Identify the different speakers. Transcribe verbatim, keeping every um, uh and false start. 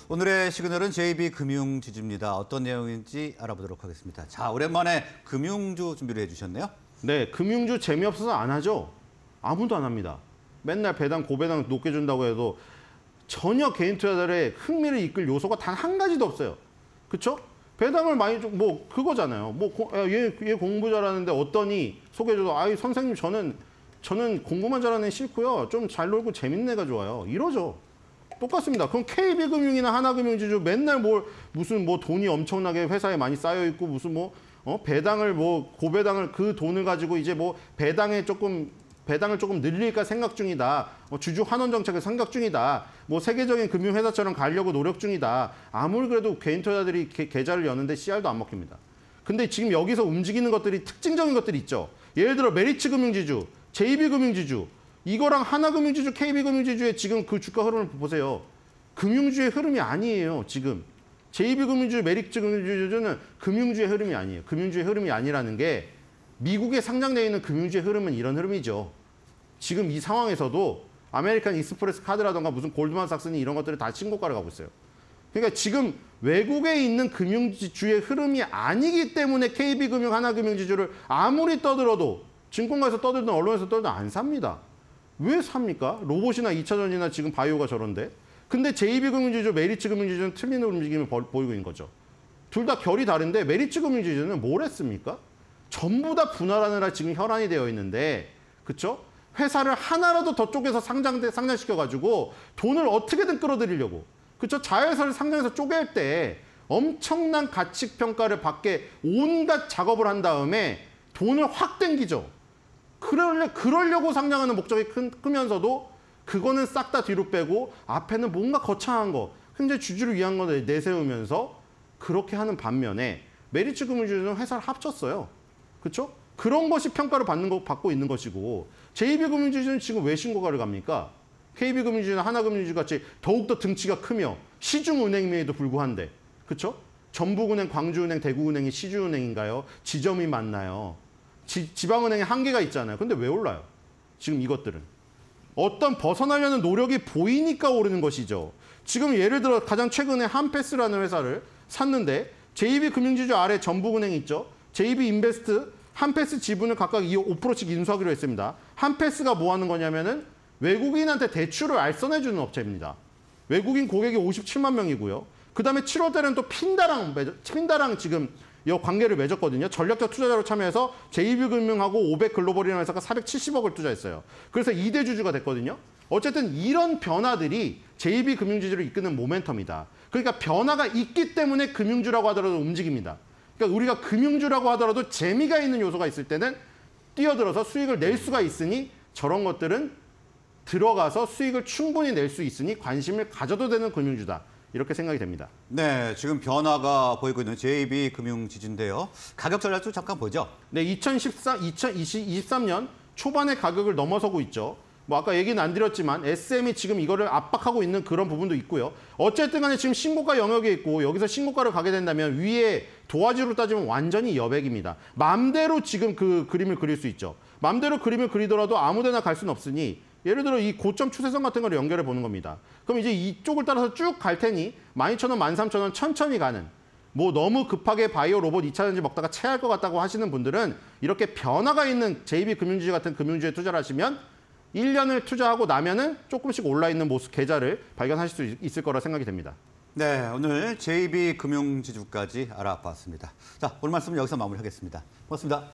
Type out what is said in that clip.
Speaker 1: 오늘의 시그널은 제이비금융지주입니다. 어떤 내용인지 알아보도록 하겠습니다. 자, 오랜만에 금융주 준비를 해주셨네요.
Speaker 2: 네, 금융주 재미없어서 안 하죠. 아무도 안 합니다. 맨날 배당, 고배당 높게 준다고 해도 전혀 개인 투자자들의 흥미를 이끌 요소가 단 한 가지도 없어요. 그렇죠? 배당을 많이 좀 뭐 그거잖아요. 뭐얘 얘 공부 잘하는데 어떠니 소개해줘도 아이 선생님 저는 저는 공부만 잘하는 애 싫고요. 좀 잘 놀고 재밌는 애가 좋아요. 이러죠. 똑같습니다. 그럼 케이비금융이나 하나금융지주 맨날 뭘 무슨 뭐 돈이 엄청나게 회사에 많이 쌓여 있고 무슨 뭐 어? 배당을 뭐 고배당을 그 돈을 가지고 이제 뭐 배당에 조금 배당을 조금 늘릴까 생각 중이다. 뭐 주주 환원 정책을 생각 중이다. 뭐 세계적인 금융회사처럼 가려고 노력 중이다. 아무리 그래도 개인 투자자들이 게, 계좌를 여는데 씨알도 안 먹힙니다. 근데 지금 여기서 움직이는 것들이 특징적인 것들이 있죠. 예를 들어 메리츠금융지주, 제이비금융지주, 이거랑 하나금융지주, 케이비금융지주의 지금 그 주가 흐름을 보세요. 금융주의 흐름이 아니에요, 지금. 제이비금융지주, 메리츠금융지주는 금융주의 흐름이 아니에요. 금융주의 흐름이 아니라는 게 미국에 상장되어 있는 금융주의 흐름은 이런 흐름이죠. 지금 이 상황에서도 아메리칸 익스프레스 카드라던가 무슨 골드만삭스니 이런 것들이 다 신고가를 가고 있어요. 그러니까 지금 외국에 있는 금융주의 흐름이 아니기 때문에 케이비금융, 하나금융지주를 아무리 떠들어도 증권가에서 떠들든 언론에서 떠들든 안 삽니다. 왜 삽니까? 로봇이나 이 차전지나 지금 바이오가 저런데. 근데 제이비금융지주, 메리츠금융지주는 틀리는 움직임을 보이고 있는 거죠. 둘 다 결이 다른데 메리츠금융지주는 뭘 했습니까? 전부 다 분할하느라 지금 혈안이 되어 있는데, 그렇죠? 회사를 하나라도 더 쪼개서 상장, 상장시켜가지고 돈을 어떻게든 끌어들이려고. 그렇죠? 자회사를 상장해서 쪼갤 때 엄청난 가치평가를 받게 온갖 작업을 한 다음에 돈을 확 땡기죠. 그러려, 그러려고 상장하는 목적이 큰, 크면서도 그거는 싹 다 뒤로 빼고 앞에는 뭔가 거창한 거, 현재 주주를 위한 거 내세우면서 그렇게 하는 반면에 메리츠금융지주는 회사를 합쳤어요. 그렇죠? 그런 것이 평가를 받는 거, 받고 있는 것이고 제이비금융지주는 지금 왜 신고가를 갑니까? 케이비금융지주나 하나금융지주 같이 더욱더 등치가 크며 시중은행임에도 불구한데, 그렇죠? 전북은행, 광주은행, 대구은행이 시주은행인가요? 지점이 맞나요? 지, 지방은행에 한계가 있잖아요. 근데 왜 올라요? 지금 이것들은. 어떤 벗어나려는 노력이 보이니까 오르는 것이죠. 지금 예를 들어 가장 최근에 한패스라는 회사를 샀는데 제이비금융지주 아래 전북은행 있죠. 제이비인베스트, 한패스 지분을 각각 오 퍼센트씩 인수하기로 했습니다. 한패스가 뭐 하는 거냐면은 외국인한테 대출을 알선해주는 업체입니다. 외국인 고객이 오십칠만 명이고요. 그 다음에 칠월 달에는 또 핀다랑, 핀다랑 지금 이 관계를 맺었거든요. 전략적 투자자로 참여해서 제이비금융하고 오백글로벌이라는 회사가 사백칠십억을 투자했어요. 그래서 이 대 주주가 됐거든요. 어쨌든 이런 변화들이 제이비금융지주를 이끄는 모멘텀이다. 그러니까 변화가 있기 때문에 금융주라고 하더라도 움직입니다. 그러니까 우리가 금융주라고 하더라도 재미가 있는 요소가 있을 때는 뛰어들어서 수익을 낼 수가 있으니 저런 것들은 들어가서 수익을 충분히 낼 수 있으니 관심을 가져도 되는 금융주다. 이렇게 생각이 됩니다.
Speaker 1: 네, 지금 변화가 보이고 있는 제이비금융지주인데요. 가격 전략도 잠깐 보죠.
Speaker 2: 네, 이천십사, 이천이십삼 년 초반의 가격을 넘어서고 있죠. 뭐 아까 얘기는 안 드렸지만 에스엠이 지금 이거를 압박하고 있는 그런 부분도 있고요. 어쨌든 간에 지금 신고가 영역에 있고 여기서 신고가를 가게 된다면 위에 도화지로 따지면 완전히 여백입니다. 맘대로 지금 그 그림을 그릴 수 있죠. 맘대로 그림을 그리더라도 아무 데나 갈 수는 없으니 예를 들어 이 고점 추세선 같은 걸 연결해 보는 겁니다. 그럼 이제 이쪽을 따라서 쭉 갈 테니 만 이천 원, 만 삼천 원 천천히 가는, 뭐 너무 급하게 바이오 로봇 이 차전지 먹다가 체할 것 같다고 하시는 분들은 이렇게 변화가 있는 제이비금융지주 같은 금융주에 투자를 하시면 일 년을 투자하고 나면은 조금씩 올라있는 모습 계좌를 발견하실 수 있을 거라 생각이 됩니다.
Speaker 1: 네, 오늘 제이비금융지주까지 알아봤습니다. 자, 오늘 말씀 여기서 마무리하겠습니다. 고맙습니다.